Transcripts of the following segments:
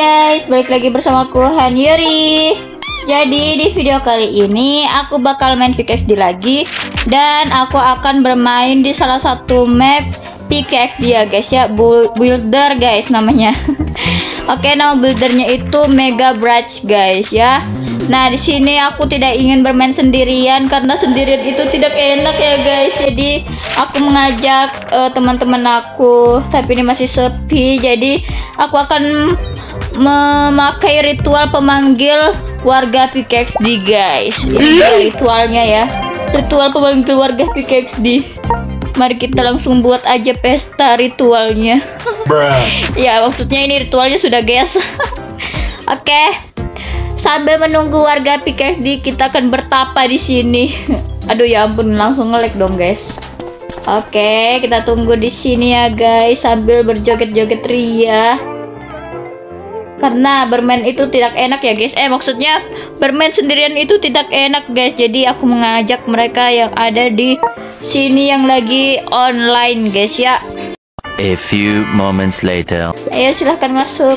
guys, balik lagi bersama aku Han Yuri. Jadi di video kali ini aku bakal main PKXD lagi, dan aku akan bermain di salah satu map PKXD ya guys ya, builder guys namanya. Oke, nama buildernya itu Mega Bridge guys ya. Nah di sini aku tidak ingin bermain sendirian karena sendirian itu tidak enak ya guys. Jadi aku mengajak teman-teman aku, tapi ini masih sepi. Jadi aku akan memakai ritual pemanggil warga PKXD guys. Ini ritualnya ya, ritual pemanggil warga PKXD. Mari kita langsung buat aja pesta ritualnya. Ya maksudnya ini ritualnya sudah guys. Oke. Sambil menunggu warga PKXD, kita akan bertapa di sini. Aduh ya ampun, langsung nge-lag dong guys. Oke, kita tunggu di sini ya guys sambil berjoget-joget ria. Karena bermain itu tidak enak ya guys. Maksudnya bermain sendirian itu tidak enak guys. Jadi aku mengajak mereka yang ada di sini yang lagi online guys ya. A few moments later. Ayo silahkan masuk.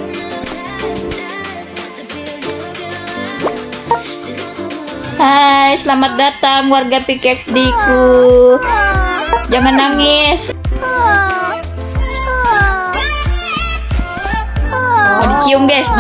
Hai, selamat datang warga PKXD ku. Jangan nangis. Mau dicium guys.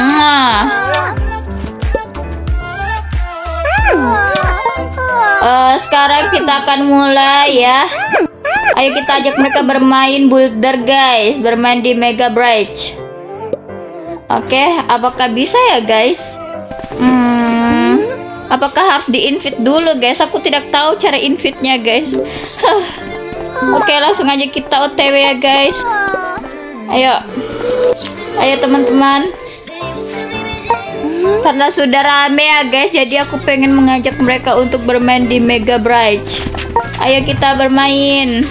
Sekarang kita akan mulai ya. Ayo kita ajak mereka bermain builder guys, bermain di Mega Bridge. Oke, apakah bisa ya guys? Apakah harus di-invite dulu guys? Aku tidak tahu cara invite-nya guys. Oke, langsung aja kita OTW ya guys. Ayo. Ayo teman-teman. Karena sudah rame ya guys, jadi aku pengen mengajak mereka untuk bermain di Mega Bridge. Ayo kita bermain.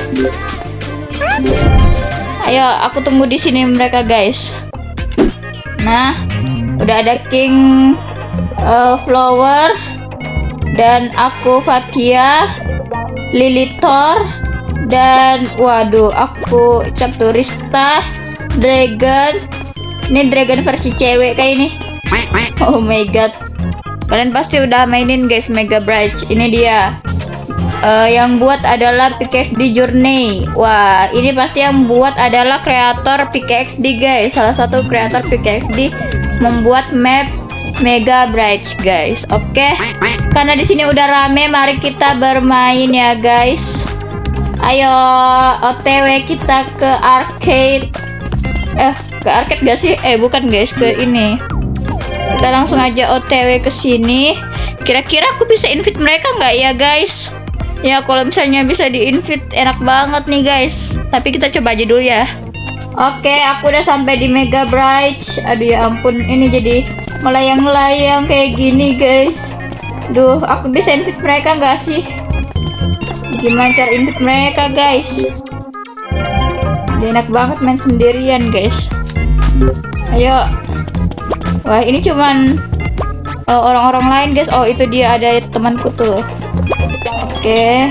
Ayo, aku tunggu di sini mereka guys. Nah, udah ada King Flower dan aku Fatia, Lilitor, dan waduh aku Caturista, Dragon. Ini Dragon versi cewek kayak ini. Oh my god, kalian pasti udah mainin guys Mega Bridge. Ini dia. Yang buat adalah PKXD Journey. Wah, ini pasti yang buat adalah kreator PKXD guys. Salah satu kreator PKXD membuat map Mega Bridge guys. Oke. Karena di sini udah rame, mari kita bermain ya guys. Ayo OTW kita ke arcade. Ke arcade gak sih? Bukan guys, ke ini. Kita langsung aja OTW ke sini. Kira-kira aku bisa invite mereka nggak ya guys? Ya kalau misalnya bisa di-invite enak banget nih guys. Tapi kita coba aja dulu ya. Oke, aku udah sampai di Mega Bridge. Aduh ya ampun, ini jadi melayang-layang kayak gini guys. Duh, aku bisa invite mereka nggak sih? Gimana cara invite mereka guys? Dia enak banget main sendirian guys. Ayo. Wah, ini cuman orang-orang lain guys. Oh, itu dia, ada temanku tuh. Oke.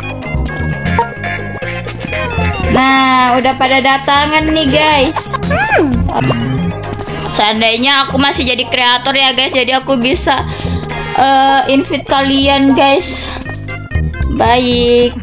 Nah, udah pada datangan nih guys. Seandainya aku masih jadi kreator ya guys, jadi aku bisa invite kalian guys. Baik.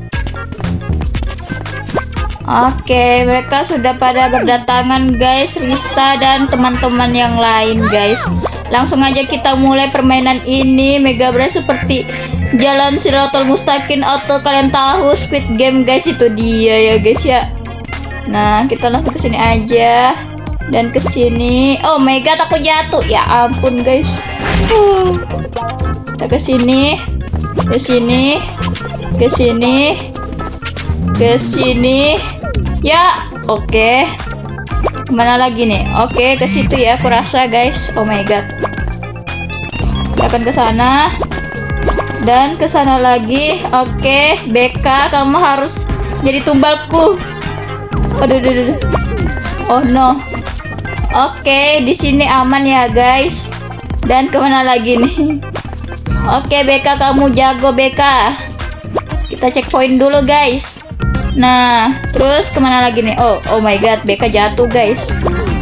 Oke, mereka sudah pada berdatangan guys, Rista dan teman-teman yang lain guys. Langsung aja kita mulai permainan ini. Mega Bridge seperti jalan Siratal Mustaqim atau kalian tahu Squid Game guys, itu dia ya guys ya. Nah, kita langsung ke sini aja dan ke sini. Oh my god, aku jatuh. Ya ampun guys. Kita ke sini, ke sini, ke sini, ke sini. Ya, oke. Kemana lagi nih? Oke, ke situ ya, aku rasa guys. Oh my god. Kita akan ke sana dan ke sana lagi. Oke, BK, kamu harus jadi tumbalku. Aduh. Oh no. Oke, di sini aman ya guys. Dan kemana lagi nih? Oke, BK, kamu jago BK. Kita checkpoint dulu guys. Nah, terus kemana lagi nih? Oh my god, BK jatuh guys.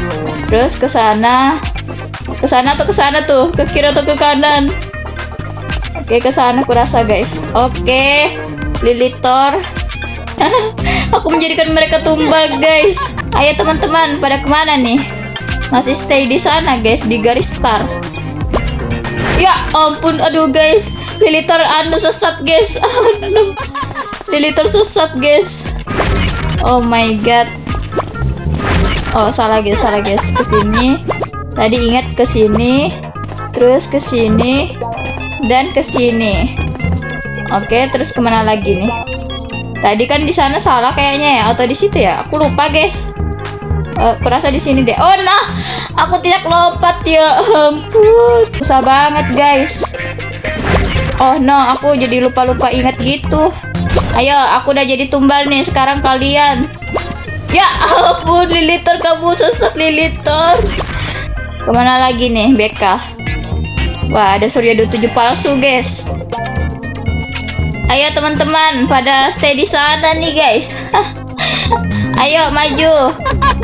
Terus ke sana tuh, ke kiri atau ke kanan? Oke, ke sana kurasa guys. Oke, Lilitor. Aku menjadikan mereka tumbal guys. Ayo teman-teman, pada kemana nih? Masih stay di sana guys, di garis start. Ya ampun, aduh guys, Lilitor sesat guys. Aduh, Lilitor sesat guys. Oh my god. Oh salah guys, kesini. Tadi ingat kesini, terus kesini, dan kesini. Oke, terus kemana lagi nih? Tadi kan di sana salah kayaknya ya, atau di situ ya? Aku lupa guys. Kurasa di sini deh. Oh nah, aku tidak lompat ya ampun. Susah banget guys. Oh no, aku jadi lupa ingat gitu. Ayo, aku udah jadi tumbal nih. Sekarang kalian. Ya ampun, Lilitor, kamu sesat Lilitor. Kemana lagi nih, BK? Wah, ada Surya 27 palsu guys. Ayo teman-teman, pada stay di sana nih guys. Ayo maju.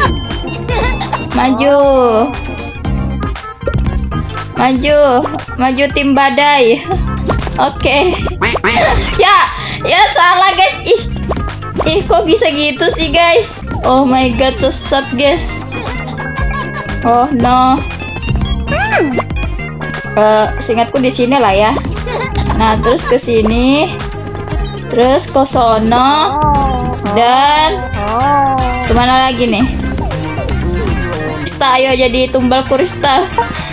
Maju tim badai. Oke. Ya salah guys. Ih kok bisa gitu sih guys? Oh my god, sesat guys. Oh no. Seingatku di sini lah ya. Nah, terus ke sini. Terus ke sono. Dan kemana lagi nih? Krista, ayo jadi tumbal Krista.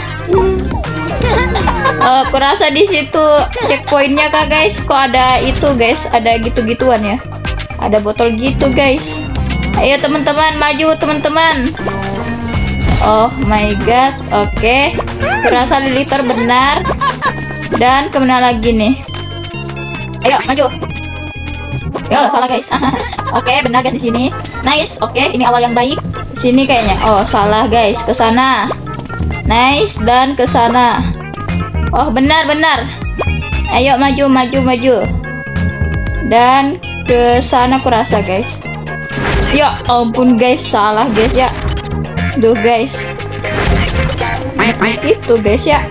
Kurasa di situ checkpointnya kak guys. Kok ada itu guys? Ada gitu-gituan ya? Ada botol gitu guys. Ayo teman-teman, maju teman-teman. Oh my god. Oke. Kurasa Lilitor benar. Dan kemana lagi nih? Ayo maju. Yo, salah guys. Oke, benar guys di sini. Nice. Oke, ini awal yang baik. Sini kayaknya. Oh, salah guys. Ke sana. Nice, dan ke sana. Oh, benar. Ayo maju. Dan ke sana kurasa guys. Ya ampun guys, salah guys ya. Duh guys. Itu guys ya.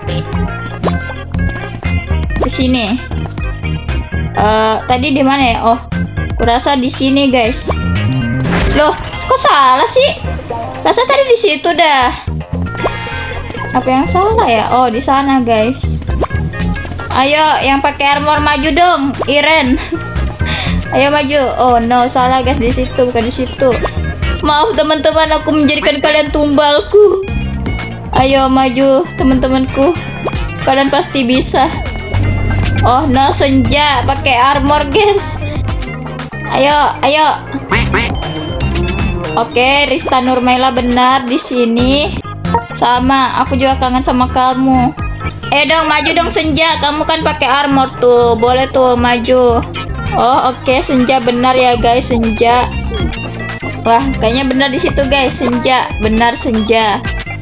Ke sini. Tadi di mana ya? Oh, kurasa di sini guys. Loh, kok salah sih? Rasa tadi di situ dah. Apa yang salah ya? Oh, di sana guys. Ayo, yang pakai armor maju dong, Iren. Ayo maju. Oh no, salah guys, di situ bukan di situ. Maaf teman-teman, aku menjadikan kalian tumbalku. Ayo maju teman-temanku. Kalian pasti bisa. Oh no, senja pakai armor guys. Ayo. Oke, Rista Nurmaila benar di sini. Sama, aku juga kangen sama kamu. Dong, maju dong Senja. Kamu kan pakai armor tuh. Boleh tuh maju. Oh, oke, Senja benar ya guys, Senja. Wah, kayaknya benar di situ guys, Senja. Benar Senja.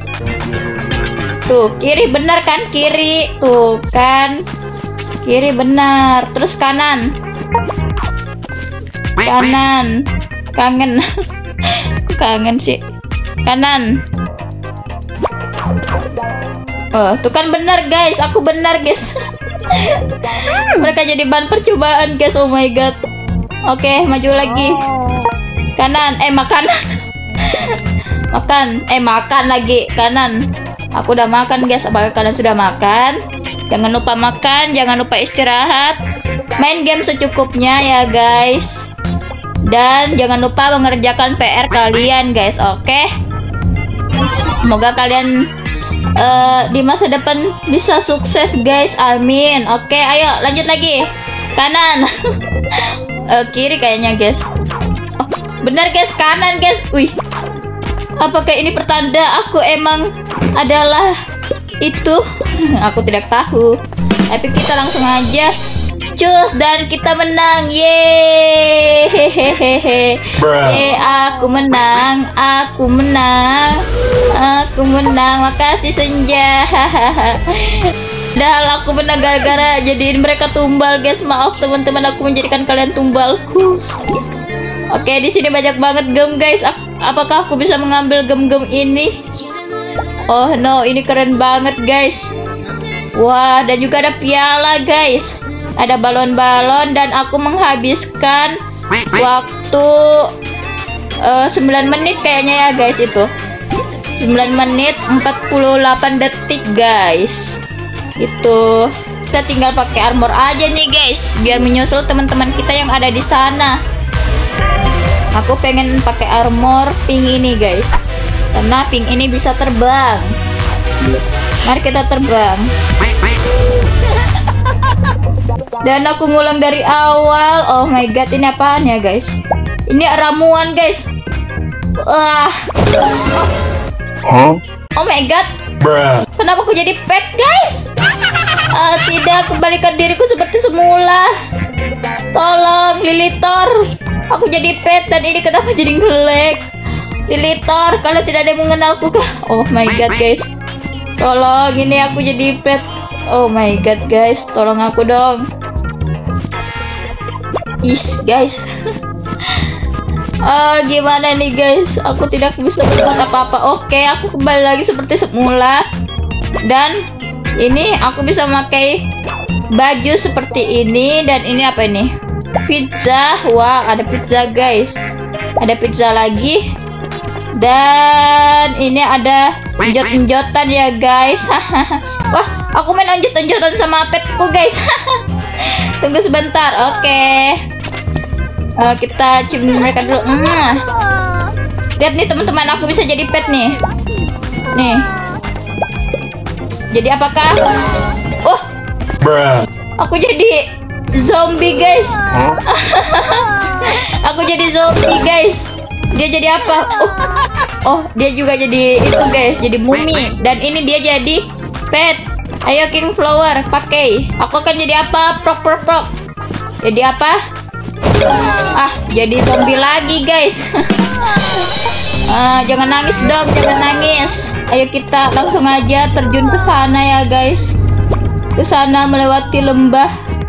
Tuh, kiri benar kan? Kiri. Tuh kan. Kiri benar. Terus kanan. Kanan. Kangen. Kangen sih. Kanan. Oh, tuh kan benar guys. Aku benar guys. Mereka jadi bahan percobaan guys. Oh my god. Oke, maju lagi. Kanan. Makanan. Makan lagi. Kanan. Aku udah makan guys. Apakah kalian sudah makan? Jangan lupa makan. Jangan lupa istirahat. Main game secukupnya ya guys. Dan jangan lupa mengerjakan PR kalian guys. Oke. Semoga kalian di masa depan bisa sukses guys. Amin. Oke, ayo lanjut lagi. Kanan. Kiri kayaknya guys. Oh, benar guys, kanan guys. Wih, apakah ini pertanda aku emang adalah itu? Aku tidak tahu. Tapi kita langsung aja cus, dan kita menang. Yeay. Aku menang. Makasih Senja. Padahal aku menang gara-gara jadiin mereka tumbal guys. Maaf teman-teman, aku menjadikan kalian tumbalku. Oke, di sini banyak banget gem guys. Apakah aku bisa mengambil gem-gem ini? Oh no, ini keren banget guys. Wah, dan juga ada piala guys. Ada balon-balon dan aku menghabiskan waktu 9 menit kayaknya ya guys itu. 9 menit 48 detik guys. Itu kita tinggal pakai armor aja nih guys, biar menyusul teman-teman kita yang ada di sana. Aku pengen pakai armor pink ini guys, karena pink ini bisa terbang. Mari kita terbang. Dan aku ngulang dari awal. Oh my god, ini apaan ya guys? Ini ramuan guys. Wah. Oh my god. Kenapa aku jadi pet guys? Tidak, kembalikan diriku seperti semula. Tolong Lilitor. Aku jadi pet dan ini kenapa jadi nge-lag? Lilitor, kalau tidak ada yang mengenalku kah? Oh my god guys. Tolong, ini aku jadi pet. Oh my god guys, tolong aku dong. Guys. Gimana nih guys? Aku tidak bisa berbuat apa-apa. Oke, aku kembali lagi seperti semula. Dan ini aku bisa memakai baju seperti ini. Dan ini apa ini? Pizza. Wah, ada pizza guys. Ada pizza lagi. Dan ini ada enjot-enjotan ya guys. Wah, aku main enjot-enjotan sama petku guys. Tunggu sebentar. Oke. Kita cium mereka dulu. Lihat nih teman-teman, aku bisa jadi pet nih. Nih. Jadi apakah? Oh. Aku jadi zombie guys. Aku jadi zombie guys. Dia jadi apa? Oh, dia juga jadi itu guys, jadi mumi. Dan ini dia jadi pet. Ayo King Flower, pakai. Aku akan jadi apa? Prok. Jadi apa? Jadi zombie lagi guys. Jangan nangis dong, jangan nangis. Ayo kita langsung aja terjun ke sana ya guys. Ke sana melewati lembah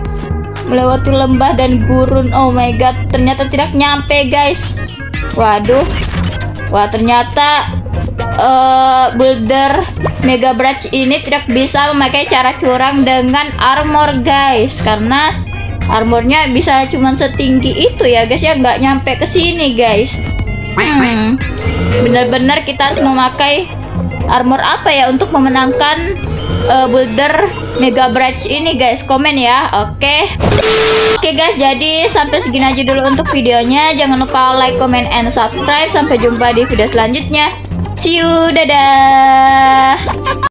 dan gurun. Oh my god, ternyata tidak nyampe guys. Waduh. Wah, ternyata builder Mega Bridge ini tidak bisa memakai cara curang dengan armor guys, karena armornya bisa cuma setinggi itu ya guys ya, nggak nyampe ke sini guys. Benar-benar kita harus memakai armor apa ya untuk memenangkan builder Mega Bridge ini guys. Komen ya. Oke guys, jadi sampai segini aja dulu untuk videonya. Jangan lupa like, comment, and subscribe. Sampai jumpa di video selanjutnya. See you, dadah.